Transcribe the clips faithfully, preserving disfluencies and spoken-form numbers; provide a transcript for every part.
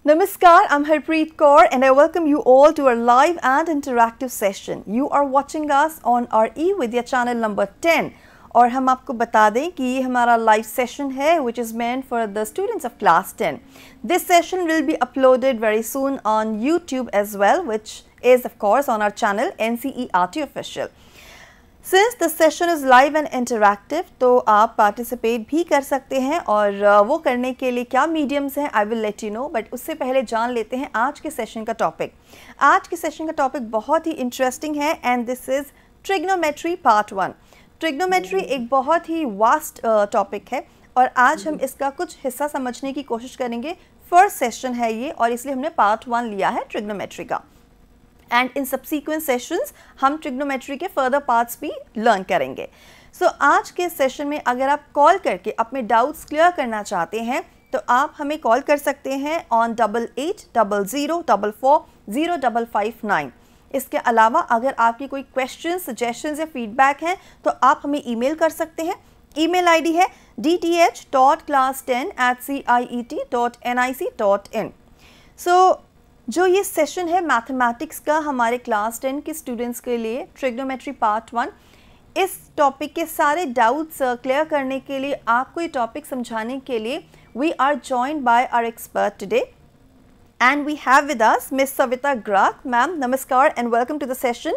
Namaskar, I'm Harpreet Kaur and I welcome you all to our live and interactive session. You are watching us on our eVidya channel number ten और हम आपको बता दें कि ये हमारा live session है which is meant for the students of class ten. This session will be uploaded very soon on YouTube as well, which is of course on our channel N C E R T Official. Since the session is live and interactive, तो आप participate भी कर सकते हैं और वो करने के लिए क्या mediums हैं I will let you know, but उससे पहले जान लेते हैं आज के session का topic. आज के session का topic बहुत ही interesting है and this is trigonometry part one. Trigonometry एक बहुत ही vast uh, topic है और आज हम इसका कुछ हिस्सा समझने की कोशिश करेंगे. First session है ये और इसलिए हमने part one लिया है trigonometry का. एंड इन सब्सिक्वेंट सेशंस हम ट्रिग्नोमेट्री के फर्दर पार्ट्स भी लर्न करेंगे. सो so, आज के सेशन में अगर आप कॉल करके अपने डाउट्स क्लियर करना चाहते हैं तो आप हमें कॉल कर सकते हैं on double eight double zero double four zero double five nine. इसके अलावा अगर आपकी कोई क्वेश्चन सजेशंस या फीडबैक हैं तो आप हमें ईमेल कर सकते हैं. ईमेल आईडी है D T H dot class ten at C I E T dot N I C dot in. So जो ये सेशन है मैथमेटिक्स का हमारे क्लास टेन के स्टूडेंट्स के लिए ट्रिग्नोमेट्री पार्ट वन, इस टॉपिक के सारे डाउट्स क्लियर करने के लिए आपको ये टॉपिक समझाने के लिए we are joined by our expert today and we have with us miss Savita ग्राक. मैम नमस्कार and welcome to the session.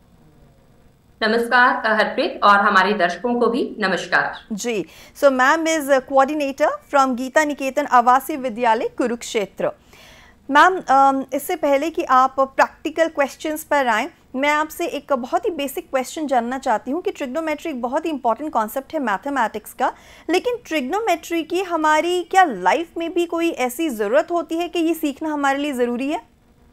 नमस्कार हरप्रीत और हमारे दर्शकों को भी नमस्कार जी. So ma'am is coordinator from Geeta Niketan Awasiya Vidyalaya Kurukshetra. Ma'am इससे पहले कि आप प्रैक्टिकल क्वेश्चंस पर आएँ, मैं आपसे एक बहुत ही बेसिक क्वेश्चन जानना चाहती हूँ कि ट्रिग्नोमेट्री एक बहुत ही इंपॉर्टेंट कॉन्सेप्ट है मैथमेटिक्स का, लेकिन ट्रिग्नोमेट्री की हमारी क्या लाइफ में भी कोई ऐसी ज़रूरत होती है कि ये सीखना हमारे लिए ज़रूरी है?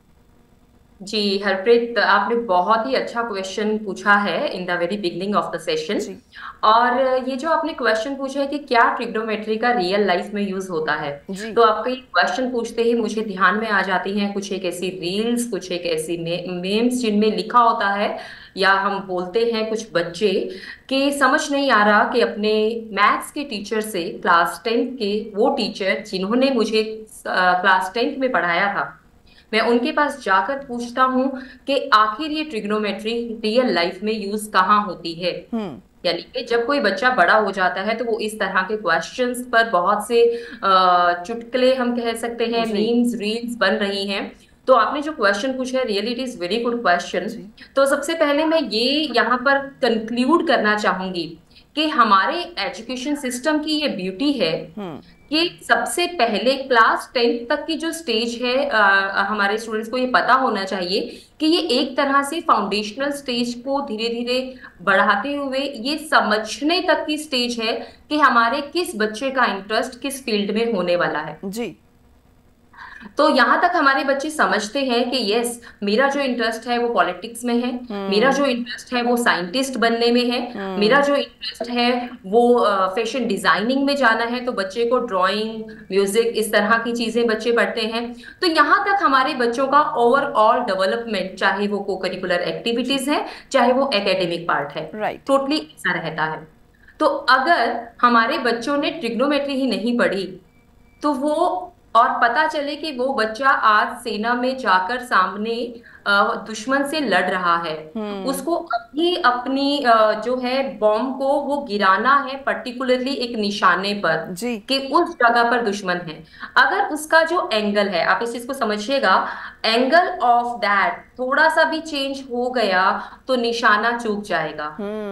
जी हरप्रीत, आपने बहुत ही अच्छा क्वेश्चन पूछा है in the very beginning of the session. और ये जो आपने क्वेश्चन पूछा है कि क्या ट्रिग्नोमेट्री का रियल लाइफ में यूज होता है, तो आपका ये क्वेश्चन पूछते ही मुझे ध्यान में आ जाती हैं कुछ एक ऐसी रील्स, कुछ एक ऐसी मेम्स जिनमें लिखा होता है या हम बोलते हैं कुछ बच्चे कि समझ नहीं आ रहा कि अपने मैथ्स के टीचर से, क्लास टेंथ के वो टीचर जिन्होंने मुझे क्लास टेंथ में पढ़ाया था, मैं उनके पास जाकर पूछता हूँ कि आखिर ये ट्रिग्नोमेट्री रियल लाइफ में यूज कहाँ होती है. यानी कि जब कोई बच्चा बड़ा हो जाता है तो वो इस तरह के क्वेश्चंस पर बहुत से चुटकुले हम कह सकते हैं, मीम्स, रील्स बन रही हैं. तो आपने जो क्वेश्चन पूछा है really it is very good question. तो सबसे पहले मैं ये यहाँ पर कंक्लूड करना चाहूंगी कि हमारे एजुकेशन सिस्टम की ये ब्यूटी है कि सबसे पहले क्लास टेंथ तक की जो स्टेज है आ, हमारे स्टूडेंट्स को ये पता होना चाहिए कि ये एक तरह से फाउंडेशनल स्टेज को धीरे धीरे बढ़ाते हुए ये समझने तक की स्टेज है कि हमारे किस बच्चे का इंटरेस्ट किस फील्ड में होने वाला है. जी. तो यहाँ तक हमारे बच्चे समझते हैं कि यस, मेरा जो इंटरेस्ट है वो पॉलिटिक्स में है, मेरा जो इंटरेस्ट है वो साइंटिस्ट बनने में है, मेरा जो इंटरेस्ट है वो फैशन डिजाइनिंग में जाना है. तो बच्चे को ड्राइंग, म्यूजिक, इस तरह की चीजें बच्चे पढ़ते हैं. तो यहाँ तक हमारे बच्चों का ओवरऑल डेवलपमेंट, चाहे वो को करिकुलर एक्टिविटीज है, चाहे वो एकेडमिक पार्ट है, टोटली ऐसा रहता है. तो अगर हमारे बच्चों ने ट्रिग्नोमेट्री ही नहीं पढ़ी तो वो और पता चले कि वो बच्चा आज सेना में जाकर सामने दुश्मन से लड़ रहा है, उसको अभी अपनी जो है बॉम्ब को वो गिराना है पर्टिकुलरली एक निशाने पर कि उस जगह पर दुश्मन है. अगर उसका जो एंगल है, आप इस चीज को समझिएगा, एंगल ऑफ दैट थोड़ा सा भी चेंज हो गया तो निशाना चूक जाएगा.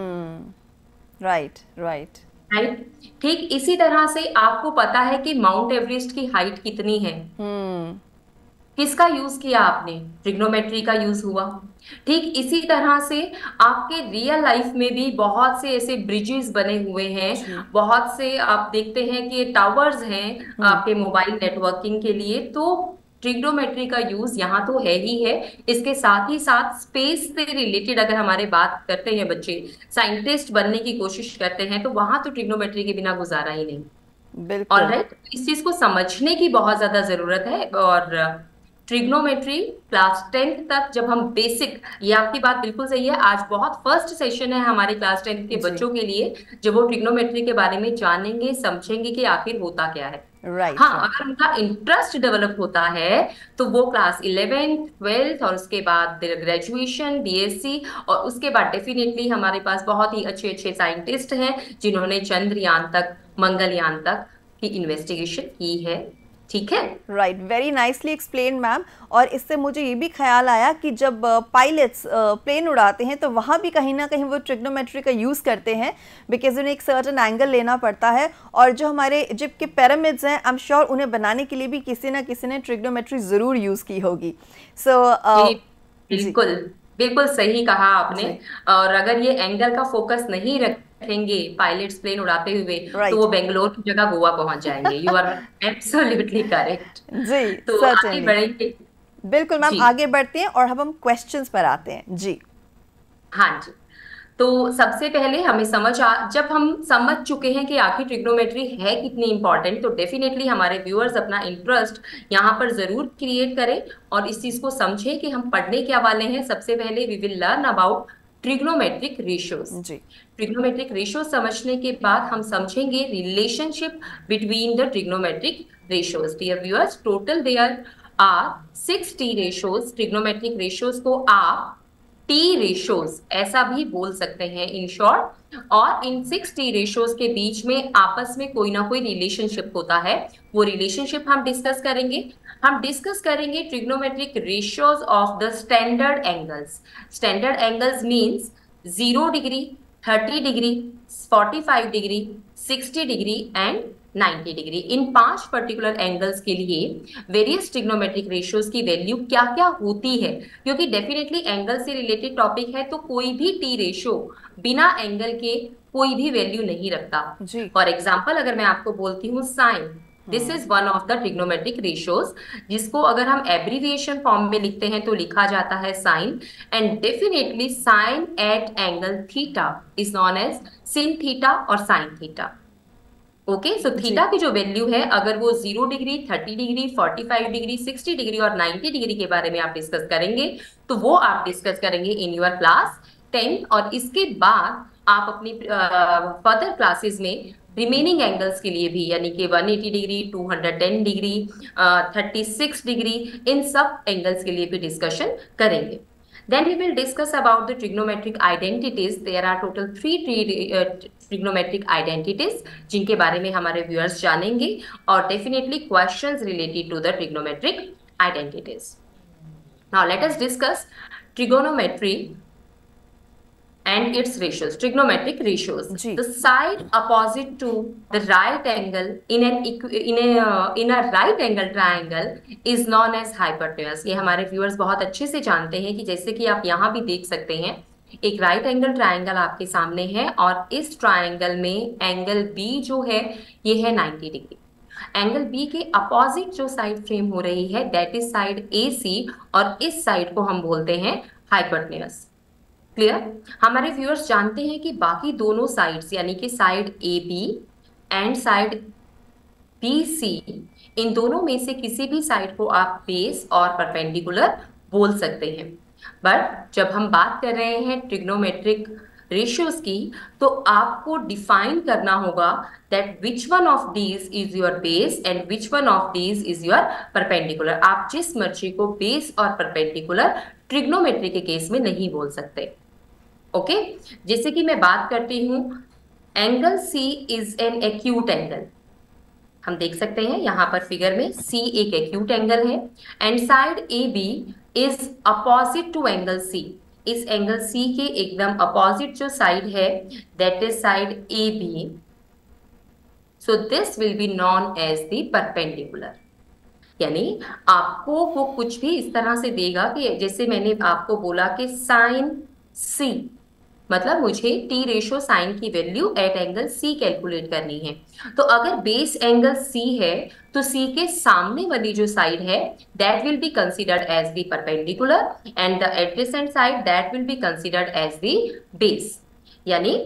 Right right right. ठीक इसी तरह से आपको पता है कि माउंट एवरेस्ट की हाइट कितनी है. hmm. किसका यूज किया आपने? ट्रिग्नोमेट्री का यूज हुआ. ठीक इसी तरह से आपके रियल लाइफ में भी बहुत से ऐसे ब्रिजेस बने हुए हैं, बहुत से आप देखते हैं कि टावर्स हैं hmm. आपके मोबाइल नेटवर्किंग के लिए. तो ट्रिग्नोमेट्री का यूज यहाँ तो है ही है. इसके साथ ही साथ स्पेस से रिलेटेड अगर हमारे बात करते हैं, बच्चे साइंटिस्ट बनने की कोशिश करते हैं, तो वहां तो ट्रिग्नोमेट्री के बिना गुजारा ही नहीं. बिल्कुल. ऑलराइट. इस चीज को समझने की बहुत ज्यादा जरूरत है. और ट्रिग्नोमेट्री क्लास टेंथ तक जब हम बेसिक, ये आपकी बात बिल्कुल सही है, आज बहुत फर्स्ट सेशन है हमारे क्लास टेंथ के बच्चों के लिए जब वो ट्रिग्नोमेट्री के बारे में जानेंगे, समझेंगे कि आखिर होता क्या है. राइट हाँ, राइट। अगर उनका इंटरेस्ट डेवलप होता है तो वो क्लास इलेवेंथ ट्वेल्थ और उसके बाद ग्रेजुएशन बीएससी, और उसके बाद डेफिनेटली हमारे पास बहुत ही अच्छे अच्छे साइंटिस्ट हैं जिन्होंने चंद्रयान तक, मंगलयान तक की इन्वेस्टिगेशन की है। ठीक है। Right, very nicely explain ma'am. और इससे मुझे ये भी ख्याल आया कि जब पायलट्स प्लेन उड़ाते हैं तो वहाँ भी कहीं ना कहीं वो ट्रिग्नोमेट्री का यूज़ करते हैं, बिकॉज उन्हें एक सर्टन एंगल लेना पड़ता है। और जो हमारे इजिप्ट के पिरामिड्स हैं, आई एम श्योर उन्हें बनाने के लिए भी किसी ना किसी ने ट्रिग्नोमेट्री ज़रूर यूज़ की होगी। सो so, uh, बिल्कुल बिल्कुल सही कहा आपने। और अगर ये एंगल का फोकस नहीं रखेंगे पायलट्स प्लेन उड़ाते हुए right. तो वो बेंगलोर की जगह गोवा पहुंच जाएंगे। You are absolutely correct. जी, तो आगे बढ़ेंगे। बिल्कुल मैम, आगे बढ़ते हैं और अब हम क्वेश्चंस पर आते हैं। जी हाँ जी। तो सबसे पहले हमें समझ आ जब हम समझ चुके हैं कि आखिर ट्रिग्नोमेट्री है कितनी इंपॉर्टेंट, तो डेफिनेटली हमारे व्यूअर्स अपना इंटरेस्ट यहाँ पर जरूर क्रिएट करें और इस चीज को समझें कि हम पढ़ने क्या वाले हैं। सबसे पहले we will learn about trigonometric ratios. Trigonometric ratio समझने के बाद हम समझेंगे relationship between the trigonometric ratios. Dear viewers, total there are six T ratios. Trigonometric ratios को आप टी रेशियोज ऐसा भी बोल सकते हैं इन शॉर्ट। और इन सिक्स टी रेशियोज के बीच में आपस में कोई ना कोई रिलेशनशिप होता है। वो रिलेशनशिप हम डिस्कस करेंगे। हम डिस्कस करेंगे trigonometric ratios of the standard angles. Standard angles means zero degree, thirty degree, forty five degree, sixty degree and ninety degree. इन पांच पर्टिकुलर एंगल्स के लिए वेरियस ट्रिग्नोमेट्रिक रेशियोज की वैल्यू क्या क्या होती है, क्योंकि डेफिनेटली एंगल से रिलेटेड टॉपिक है तो कोई भी टी रेशियो बिना एंगल के कोई भी वैल्यू नहीं रखता। फॉर एग्जाम्पल अगर मैं आपको बोलती हूँ sine, this is one of the trigonometric ratios, जिसको अगर हम एब्रीविएशन फॉर्म में लिखते हैं तो लिखा जाता है sine. And definitely sine at angle theta is known as sin theta और sine theta. Okay, so theta की जो वैल्यू है, अगर वो zero degree, thirty degree, forty five degree, sixty degree और नाइंटी डिग्री के बारे में आप डिस्कस करेंगे तो वो आप डिस्कस करेंगे इन योर क्लास टेंथ। और इसके बाद आप अपनी फर्दर uh, क्लासेस में रिमेनिंग एंगल्स के लिए भी, यानी कि one eighty degree, two hundred ten degree, thirty six degree, इन सब एंगल्स के लिए भी डिस्कशन करेंगे। Then we will discuss about the trigonometric identities. There are total three uh, trigonometric identities जिनके बारे में हमारे viewers जानेंगे, और definitely questions related to the trigonometric identities. Now let us discuss trigonometry and its ratios. Trigonometric ratios. The side opposite to the right angle in an in a uh, in a right angle triangle is known as hypotenuse. ये हमारे viewers बहुत अच्छे से जानते हैं कि जैसे कि आप यहाँ भी देख सकते हैं एक राइट एंगल ट्राइंगल आपके सामने है, और इस ट्राइंगल में एंगल बी जो है ये है नाइंटी डिग्री। एंगल बी के अपोजिट जो साइड फ्रेम हो रही है that is side A C, और इस साइड को हम बोलते हैं हाइपोटेन्यूज। क्लियर? हमारे व्यूअर्स जानते हैं कि बाकी दोनों साइड्स यानी कि side A B and side B C, इन दोनों में से किसी भी साइड को आप बेस और परपेंडिकुलर बोल सकते हैं। बट जब हम बात कर रहे हैं ट्रिग्नोमेट्रिक रेशियोज की तो आपको डिफाइन करना होगा that which one of these is your base and which one of these is your perpendicular. आप जिस मर्जी को बेस और परपेंडिकुलर ट्रिग्नोमेट्री के केस में नहीं बोल सकते। Okay okay? जैसे कि मैं बात करती हूं angle C is an acute angle. हम देख सकते हैं यहां पर फिगर में C एक एक्यूट एंगल है and side A B is opposite to angle C। इस एंगल C के एकदम अपोजिट जो साइड है that is side A B. So this will be known as the perpendicular. यानी आपको वो कुछ भी इस तरह से देगा कि जैसे मैंने आपको बोला कि साइन C, मतलब मुझे टी रेशो साइन की value at angle C calculate करनी है। तो अगर बेस एंगल C है तो C के सामने वाली जो साइड है that will be considered as the perpendicular and the adjacent side that will be considered as the base. यानी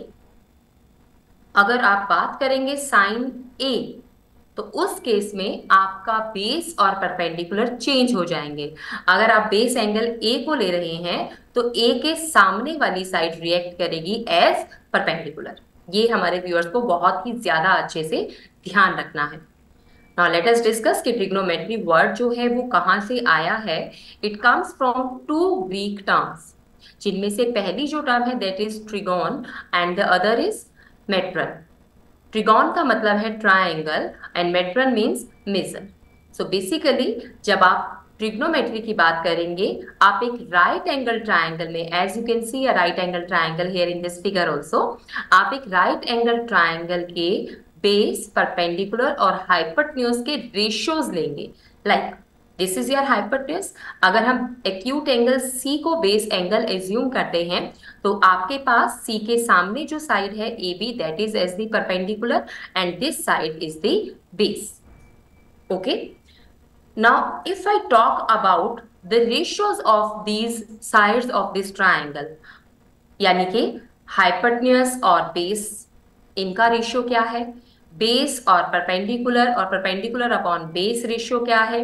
अगर आप बात करेंगे साइन A तो उस केस में आपका बेस और परपेंडिकुलर चेंज हो जाएंगे। अगर आप बेस एंगल ए को ले रहे हैं तो ए के सामने वाली साइड रिएक्ट करेगी एज परपेंडिकुलर। ये हमारे व्यूअर्स को बहुत ही ज्यादा अच्छे से ध्यान रखना है। नाउ लेट अस डिस्कस कि ट्रिग्नोमेट्री वर्ड जो है वो कहाँ से आया है। It comes from two Greek terms, जिनमें से पहली जो टर्म है that is trigon and the other is metron. Trigon का मतलब है triangle and metron means measure. So basically जब आप ट्रिग्नोमेट्री की बात करेंगे, आप एक राइट एंगल ट्रायंगल में, as you can see a right angle triangle here in this figure also, आप एक राइट एंगल ट्रायंगल के बेस, परपेंडिकुलर और हाइपोटेन्यूज के रेशियोज लेंगे। Like this is your hypotenuse. अगर हम एक्यूट एंगल सी को बेस एंगल एज्यूम करते हैं, तो आपके पास सी के सामने जो साइड है A B, that is as the perpendicular and this side is the base. Okay, now if I talk about the ratios of these sides of this triangle, यानी कि हाइपोटेन्यूज और बेस, इनका रेशियो क्या है, base और perpendicular और perpendicular upon base ratio क्या है।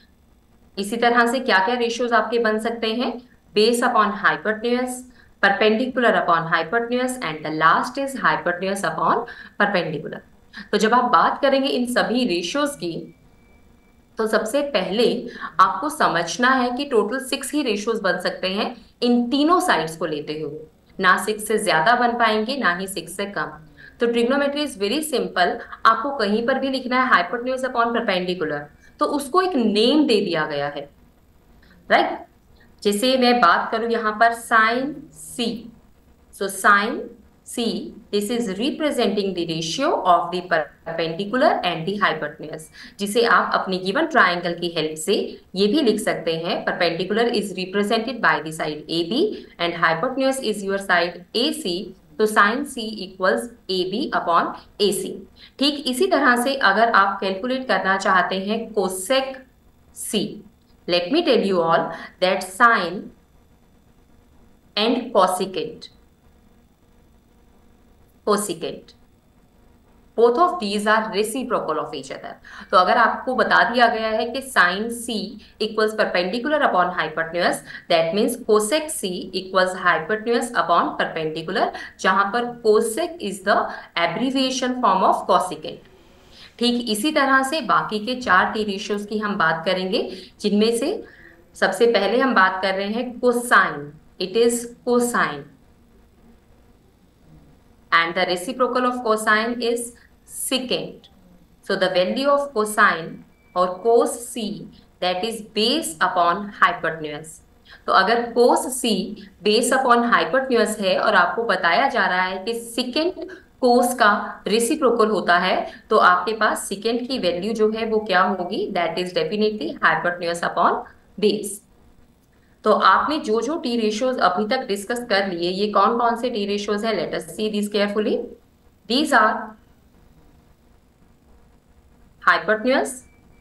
इसी तरह से क्या क्या रेशियोज आपके बन सकते हैं, base upon hypotenuse, perpendicular upon hypotenuse and the last is hypotenuse upon perpendicular. तो जब आप बात करेंगे इन सभी रेशियोज की, तो सबसे पहले आपको समझना है कि टोटल सिक्स ही रेशियोज बन सकते हैं इन तीनों साइड्स को लेते हुए, ना सिक्स से ज्यादा बन पाएंगे ना ही सिक्स से कम। तो ट्रिग्नोमेट्री इज वेरी सिंपल। आपको कहीं पर भी लिखना है हाइपोटेन्यूज अपॉन परपेंडिकुलर, तो उसको एक नेम दे दिया गया है, राइट right? जैसे मैं बात करूं यहां पर sine C, so sine C, this is representing the ratio of the perpendicular and the hypotenuse, जिसे आप अपनी given triangle की हेल्प से ये भी लिख सकते हैं, perpendicular is represented by the side A B and hypotenuse is your side A C, तो sin C equals A B upon A C। ठीक इसी तरह से अगर आप कैलकुलेट करना चाहते हैं cosec C, let me tell you all that sin and cosecant cosecant both of these are reciprocal of each other। तो अगर आपको बता दिया गया है कि sin C equals perpendicular upon hypotenuse, that means cosec C equals hypotenuse upon perpendicular, जहां पर cosec is the abbreviation form of cosecant। ठीक इसी तरह से बाकी के चार टी रेशियोज की हम बात करेंगे, जिनमें से सबसे पहले हम बात कर रहे हैं cosine. It is cosine and the reciprocal of cosine is secant. So the value of cosine or cos C, that is base upon hypotenuse। तो अगर cos C base upon hypotenuse है और आपको बताया जा रहा है कि secant cos का reciprocal होता है, तो आपके पास secant की वैल्यू जो है वो क्या होगी, that is definitely hypotenuse upon base। तो आपने जो जो टी रेशियोज अभी तक डिस्कस कर लिए, ये कौन कौन से टी रेशियोज है, let us see this carefully. These are hypotenuse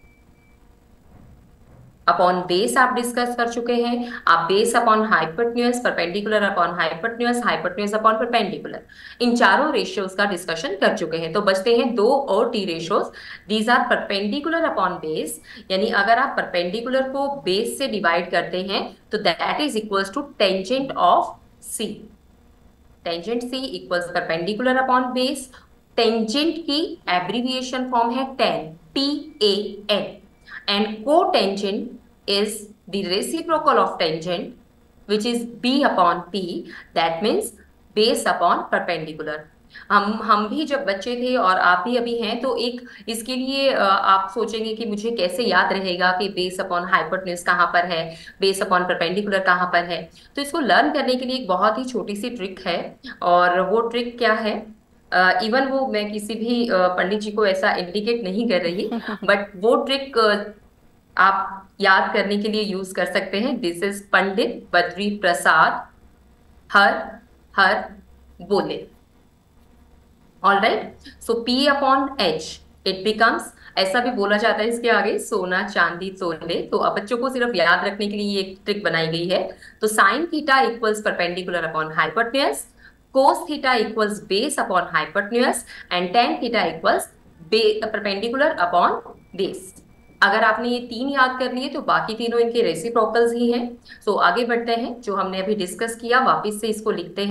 upon base आप डिस्कस कर चुके हैं, आप base upon hypotenuse, perpendicular upon hypotenuse, hypotenuse upon perpendicular, इन चारों रेशियोज का डिस्कशन कर चुके हैं। तो बचते हैं दो और T ratios. These are perpendicular upon base, यानी अगर आप परपेंडिकुलर को बेस से डिवाइड करते हैं तो that is equals to tangent of C. Tangent C equals perpendicular upon base. Tangent की एब्रीविएशन फॉर्म है tan, T A N, and cotangent is the reciprocal of tangent, which is b upon p, that means base upon perpendicular। हम हम भी जब बच्चे थे और आप भी अभी हैं, तो एक इसके लिए आप सोचेंगे कि मुझे कैसे याद रहेगा कि बेस अपॉन हाइपोटेन्यूज कहाँ पर है, बेस अपॉन परपेंडिकुलर कहाँ पर है। तो इसको लर्न करने के लिए एक बहुत ही छोटी सी ट्रिक है, और वो ट्रिक क्या है, इवन uh, वो मैं किसी भी uh, पंडित जी को ऐसा इंडिकेट नहीं कर रही, बट वो ट्रिक uh, आप याद करने के लिए यूज कर सकते हैं। दिस इज पंडित बद्री प्रसाद हर हर बोले। All right, so P upon H it becomes, ऐसा भी बोला जाता है इसके आगे, सोना चांदी तोले। तो अब बच्चों को सिर्फ याद रखने के लिए एक ट्रिक बनाई गई है। तो sine theta equals perpendicular upon hypotenuse, cos theta equals base upon hypotenuse and tan theta equals perpendicular upon base। अगर आपने ये तीन याद कर लिए तो बाकी तीनों इनके रेसिप्रोकल्स ही हैं। सो so, आगे बढ़ते हैं, जो हमने अभी डिस्कस किया वापस से इसको लिखते हैं।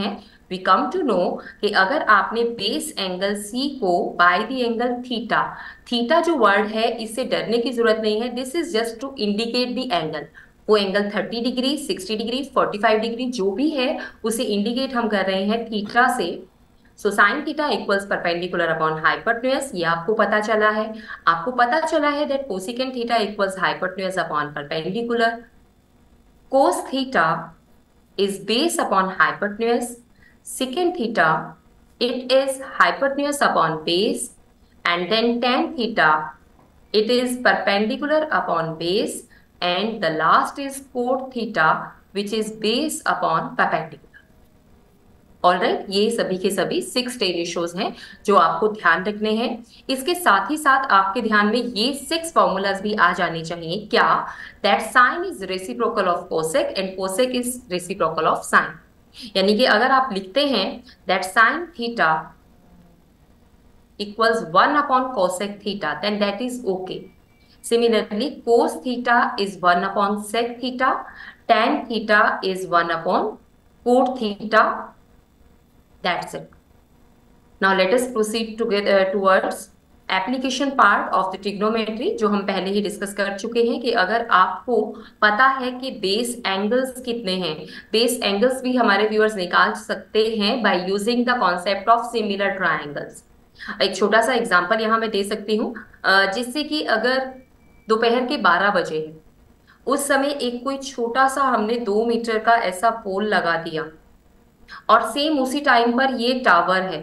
वी कम टू नो कि अगर आपने बेस एंगल सी को by the angle theta, theta जो वर्ड है इससे डरने की जरूरत नहीं है, this is just to indicate the angle. वो angle thirty degree, sixty degree, forty five degree जो भी है उसे इंडिकेट हम कर रहे हैं थीटा से। So sine theta equals perpendicular upon hypotenuse, ये आपको पता चला है। आपको पता चला है that cosecant theta equals hypotenuse upon perpendicular. Cos theta is base upon hypotenuse, secant theta it is hypotenuse upon base, and then tan theta it is perpendicular upon base, and the last is cot theta which is base upon perpendicular. Alright, ये सभी के सभी six टे ratios हैं जो आपको ध्यान रखने हैं। इसके साथ ही साथ आपके ध्यान में ये सिक्स फॉर्मूलाज भी आ जाने चाहिए। क्या? That sine is reciprocal of cosec and cosec is reciprocal of sine. यानी कि अगर आप लिखते हैं that sine theta equals one upon cosec theta, then that is okay. Similarly cos theta is one upon sec theta, tan theta is one upon cot theta. That's it. Now let us proceed to get uh, towards application part of the trigonometry, जो हम पहले ही discuss कर चुके हैं कि अगर आपको पता है कि बेस एंगल्स कितने हैं, बेस एंगल्स भी हमारे व्यूअर्स निकाल सकते हैं by using the concept of similar triangles. एक छोटा सा एग्जांपल यहाँ मैं दे सकती हूँ, जिससे कि अगर दोपहर के बारह बजे है, उस समय एक कोई छोटा सा हमने दो मीटर का ऐसा पोल लगा दिया और सेम उसी टाइम पर ये टावर है,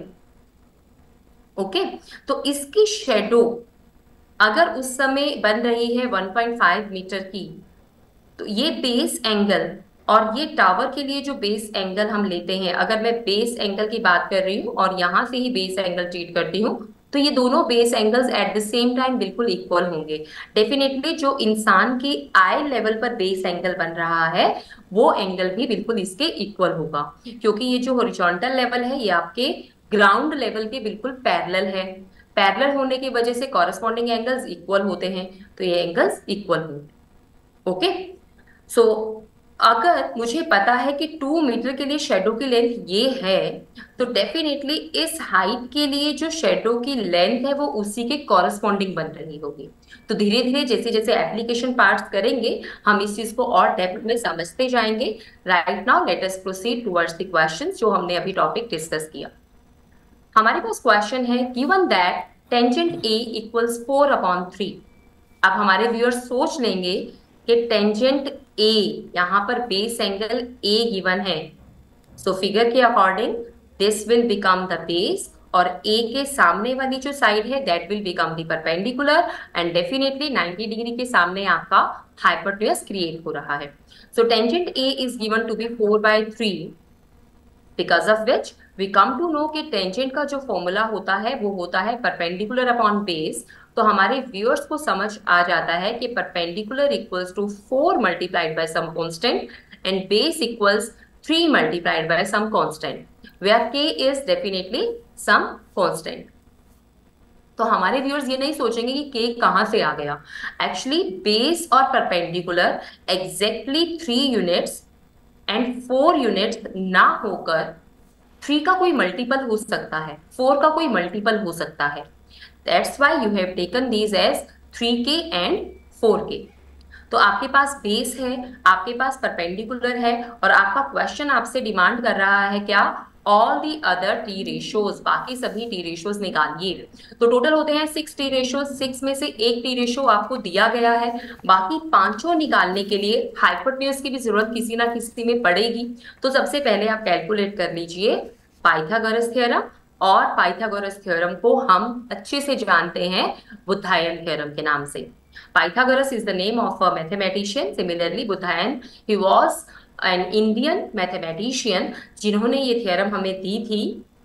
ओके okay? तो इसकी शेडो अगर उस समय बन रही है वन पॉइंट फाइव मीटर की, तो ये बेस एंगल और ये टावर के लिए जो बेस एंगल हम लेते हैं, अगर मैं बेस एंगल की बात कर रही हूँ और यहां से ही बेस एंगल ट्रीट करती हूँ, तो ये दोनों base angles at the same time बिल्कुल इक्वल होंगे। डेफिनेटली जो इंसान की आई लेवल पर बेस एंगल बन रहा है वो एंगल भी बिल्कुल इसके इक्वल होगा, क्योंकि ये जो हॉरिजॉन्टल लेवल है ये आपके ग्राउंड लेवल के बिल्कुल पैरेलल है। पैरेलल होने की वजह से कॉरेस्पॉन्डिंग एंगल्स इक्वल होते हैं, तो ये एंगल्स इक्वल होंगे। ओके, सो अगर मुझे पता है कि टू मीटर के लिए शेडो की लेंथ ये है, तो डेफिनेटली इस हाइट के लिए जो शेडो की लेंथ है वो उसी के कॉरेस्पॉन्डिंग बन रही होगी। तो धीरे धीरे जैसे जैसे एप्लीकेशन पार्ट्स करेंगे हम इस चीज को और डेप्थ में समझते जाएंगे। Right now let us proceed towards the questions जो हमने अभी टॉपिक डिस्कस किया। हमारे पास क्वेश्चन है given that tangent A equals four upon three. अब हमारे व्यूअर्स सोच लेंगे कि टेंजेंट ए, यहाँ पर बेस एंगल ए गिवन है, सो फिगर के according this will become the base और ए के सामने वाली जो साइड है that will become the perpendicular and definitely ninety degree के सामने आपका हाइपोटेन्यूज क्रिएट हो रहा है। So tangent A is given to be four by three, because of which we come to know कि टेंजेंट का जो फॉर्मूला होता है वो होता है परपेंडिकुलर अपॉन बेस। तो हमारे व्यूअर्स को समझ आ जाता है कि perpendicular equals to four multiplied by some constant and base equals three multiplied by some constant, where k is definitely some constant. तो हमारे व्यूअर्स ये नहीं सोचेंगे कि k कहां से आ गया। एक्चुअली बेस और perpendicular exactly three units and four units ना होकर थ्री का कोई मल्टीपल हो सकता है, फोर का कोई मल्टीपल हो सकता है। That's why you have taken these as three k and four k. तो आपके पास बेस है, आपके पास परपेंडिकुलर है और आपका क्वेश्चन आपसे डिमांड कर रहा है क्या? All the other T ratios, बाकी सभी टी रेशियोज निकालिए। तो टोटल होते हैं सिक्स टी रेशियोज, सिक्स में से एक टी रेशियो आपको दिया गया है, बाकी पांचों निकालने के लिए हाइपोटेन्यूज की भी जरूरत किसी ना किसी में पड़ेगी। तो सबसे पहले आप कैलकुलेट कर लीजिए पाइथागोरस थ्योरम, और पाइथागोरस थ्योरम को हम अच्छे से जानते हैं बुधायन थ्योरम के नाम से। Pythagoras is the name of a mathematician, similarly Budhayan he was an Indian mathematician जिन्होंने ये थ्योरम हमें दी थी।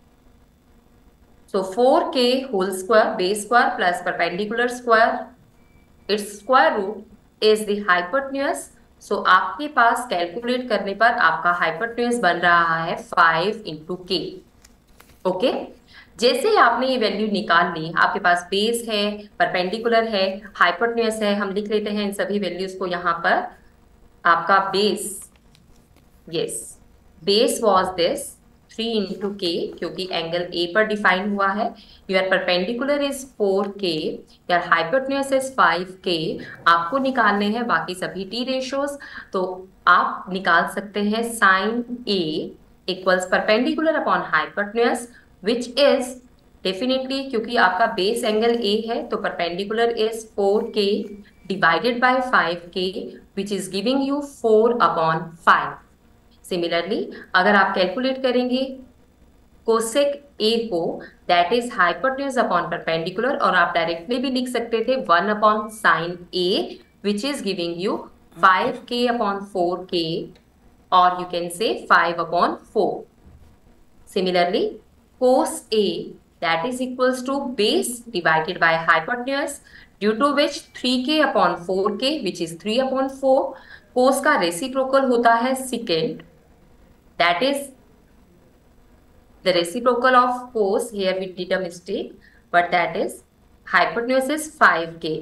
So four k whole square base square plus perpendicular square, its square root is the hypotenuse. सो आपके पास कैलकुलेट करने पर आपका हाइपोटेन्यूज बन रहा है five into k. Okay okay? जैसे आपने ये वैल्यू निकाल ली, आपके पास बेस है, परपेंडिकुलर है, हाइपोटेन्यूज है, हम लिख लेते हैं इन सभी वैल्यूज को यहाँ पर। आपका base, yes base was this three into k, क्योंकि एंगल ए पर डिफाइन हुआ है. Your perpendicular is four k, your hypotenuse is five k. आपको निकालने हैं बाकी सभी टी रेशियोज. तो आप निकाल सकते हैं sine A equals perpendicular upon hypotenuse, which is definitely, क्योंकि आपका बेस एंगल ए है, तो perpendicular is four k divided by five k, which is giving you four upon five. Similarly अगर आप कैलकुलेट करेंगे कोसेक ए को, that is hypotenuse upon perpendicular, और आप डायरेक्टली भी लिख सकते थे one upon sine A, which is giving you five k upon four k, और you can say five upon four. Similarly, cos A, that is equals to base divided by hypotenuse, due to which three k upon four k, which is three upon four. Cos का reciprocal होता है secant, that is the reciprocal of cos. Here we did a mistake, but that is hypotenuse is five k.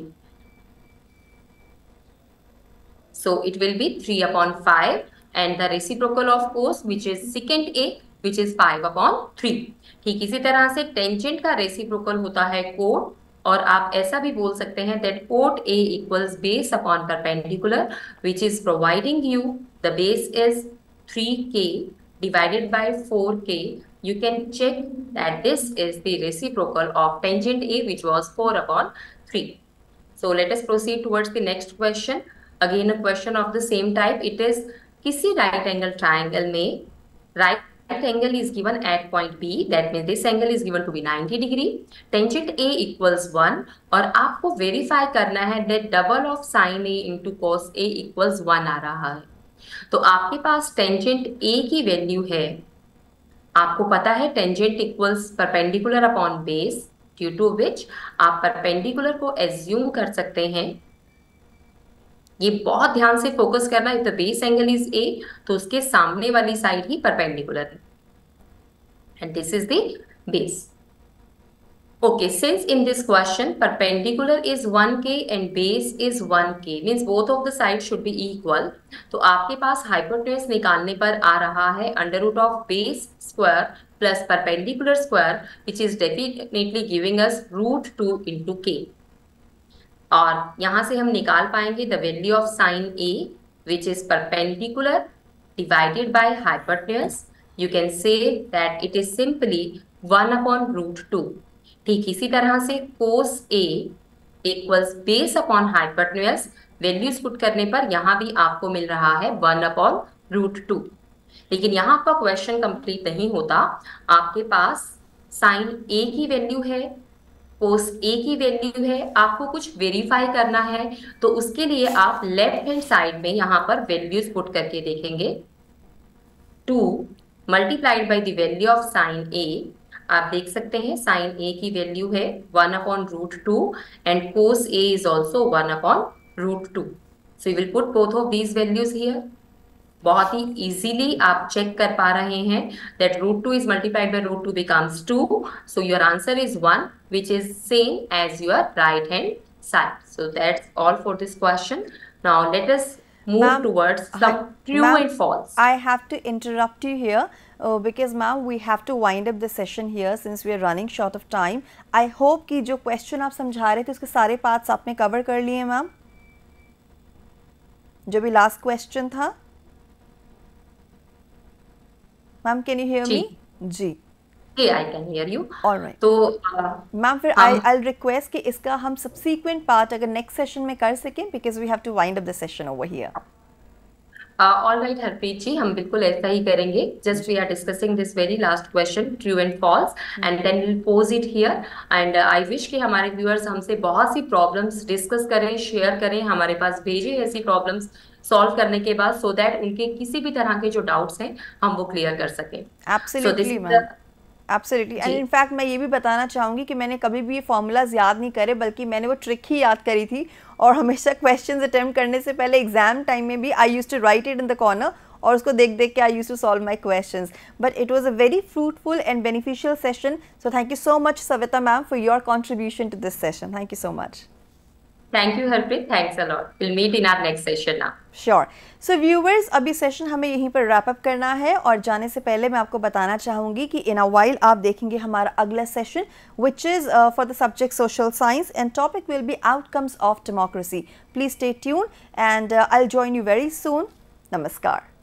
So it will be three upon five, and the reciprocal of cos, which is secant A, which is five upon three. ठीक इसी तरह से tangent का reciprocal होता है coat, और आप ऐसा भी बोल सकते हैं that cot A equals base upon perpendicular, which is providing you the base is three k divided by four k. You can check that this is the reciprocal of tangent A, which was four upon three. So let us proceed towards the next question. Again a question of the same type. It is किसी right angle triangle में right Right angle is given at point B, that means this angle is given to be ninety degree. Tangent A equals one, और आपको verify करना है that double of sin A into cos A equals one आ रहा है. तो आपके पास tangent A की वैल्यू है, आपको पता है tangent equals perpendicular upon base, due to which आप perpendicular को assume कर सकते हैं. ये बहुत ध्यान से फोकस करना, if the base angle is A, तो उसके सामने वाली साइड ही परपेंडिकुलर है, and this is the base. Okay, since in this question perpendicular is one k and base is one k, means both of the side should be equal. तो आपके पास hypotenuse निकालने पर आ रहा है under root of base square plus perpendicular square, which is definitely giving us root two into के. और यहाँ से हम निकाल पाएंगे the value of sine A, which is perpendicular divided by hypotenuse. You can say that it is simply one upon root two. ठीक इसी तरह से cos A equals base upon hypotenuse, values put करने पर यहाँ भी आपको मिल रहा है वन अपॉन रूट टू. लेकिन यहाँ आपका क्वेश्चन कंप्लीट नहीं होता. आपके पास साइन ए की वैल्यू है, कोस ए की वैल्यू है, आपको कुछ वेरीफाई करना है, तो उसके लिए आप लेफ्ट हैंड साइड में यहाँ पर वैल्यूज पुट करके देखेंगे. Two multiplied by the value of sine A, आप देख सकते हैं साइन ए की वैल्यू है one upon root two, and cos A is also one upon root two. So you will put both of these values here. बहुत ही easily आप check कर पा रहे हैं that root two is multiplied by root two becomes two. So your answer is one, which is same as your right hand side. So that's all for this question. Now let us move towards some true and false. I have to interrupt you here uh, because ma'am we have to wind up the session here since we are running short of time. I hope कि जो question आप समझा रहे थे उसके सारे parts आपने cover कर लिए मैम, जो भी last question था. Ma'am can you hear me? जी, I can hear you. Alright. तो मैम फिर आई आई रिक्वेस्ट कि इसका हम सबसीक्वेंट पार्ट अगर नेक्स्ट सेशन में कर सकें, because we have to wind up the session over here. Alright Harpreet ji, हम बिल्कुल ऐसा ही करेंगे. Just we are discussing this very last question, true and false, and then will pose it here. And I wish कि हमारे viewers हमसे बहुत सी प्रॉब्लम्स डिस्कस करें, शेयर करें, हमारे पास भेजें ऐसी प्रॉब्लम्स सॉल्व करने के बाद, सो दैट उनके किसी भी तरह के जो डाउट्स हैं हम वो क्लियर कर सकें. Absolutely ma'am, absolutely. And in fact मैं ये भी बताना चाहूँगी कि मैंने कभी भी ये फॉर्मूलाज याद नहीं करे, बल्कि मैंने वो ट्रिक ही याद करी थी, और हमेशा क्वेश्चंस अटेम्प्ट करने से पहले एग्जाम टाइम में भी I used to write it in the corner, और उसको देख देख के I used to solve my questions. But it was a very fruitful and beneficial session. So thank you so much Savita ma'am for your contribution to this session. Thank you so much. Thank you, Harpreet. Thanks a lot. We'll meet in our next session now. Sure so viewers, अभी session हमें यहीं पर wrap up करना है और जाने से पहले मैं आपको बताना चाहूँगी कि इन अ वाइल आप देखेंगे हमारा अगला session which is for the subject social science and topic will be outcomes of democracy. Please stay tune and I will join you very soon. नमस्कार.